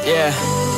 Yeah.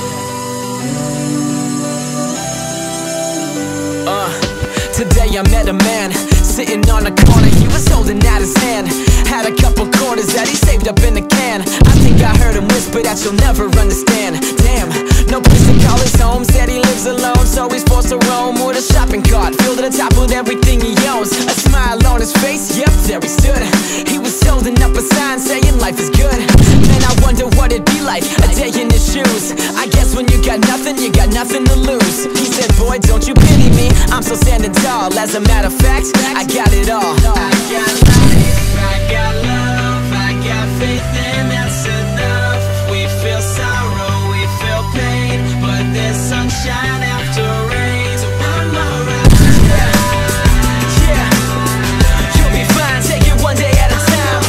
Today I met a man sitting on a corner. He was holding out his hand, had a couple quarters that he saved up in a can. I think I heard him whisper that you'll never understand. Damn, no place to call his home. Said he lives alone, so he's forced to roam with a shopping cart filled to the top with everything he owns. A smile on his face, yep, there he stood. He was holding up a sign saying life is good. Man, I wonder what it'd be like a day in his shoes. I guess when you got nothing, you got nothing to lose. He said, boy, don't you pity me, I'm still standing tall. As a matter of fact, I got it all. I got life, I got love, I got faith, and that's enough. We feel sorrow, we feel pain, but there's sunshine after rain, so I'm alright. Yeah, you'll be fine, take it one day at a time.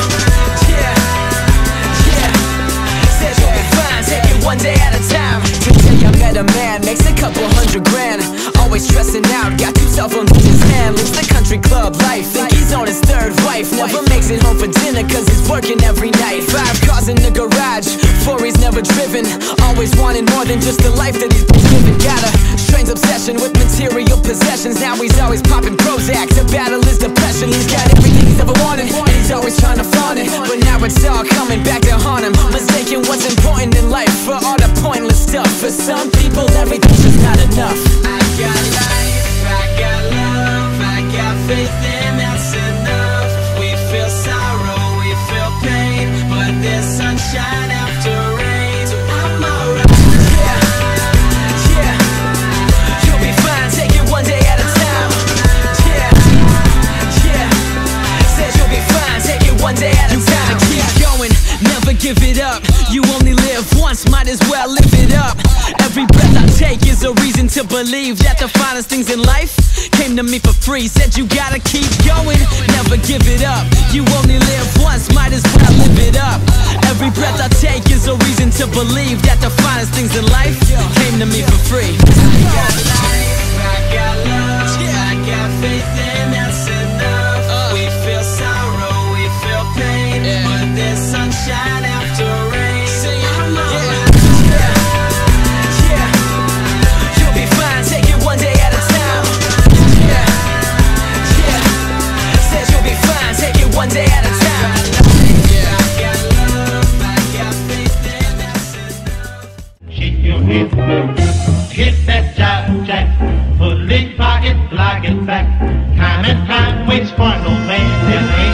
Yeah, said you'll be fine, take it one day at a time. Today I met a man, makes a couple $100 grand. Always stressing out, got 2 cell phones in his hand. Lives the country club life, think he's on his 3rd wife. Never makes it home for dinner cause he's working every night. 5 cars in the garage, 4 he's never driven. Always wanting more than just the life that he's been given. Got a strange obsession with material possessions. Now he's always popping Prozac to battle his depression. He's got everything he's ever wanted, and he's always trying to flaunt it. But now it's all coming back to haunt him, mistaking what's important in life for all the pointless stuff. For some people everything's just not enough. I got life, I got love, I got faith, and that's enough. We feel sorrow, we feel pain, but there's sunshine after rain, so I'm alright. Yeah, you'll be fine, take it one day at a time. Yeah, said you'll be fine, take it one day at a time. You gotta keep going, never give it up. You only live once, might as well live it up. Every breath I take is a reason to believe that the finest things in life came to me for free. Said you gotta keep going, never give it up. You only live once, might as well live it up. Every breath I take is a reason to believe that the finest things in life came to me for free. I got life, I got love, I got faith, and that's enough. We feel sorrow, we feel pain, but there's sunshine after rain. I'm alright. One day at a time. I got love, I got faith, and that's enough. Shake your hips, hit that jive jack, put it in pocket, like it back. Time and time waits for no man.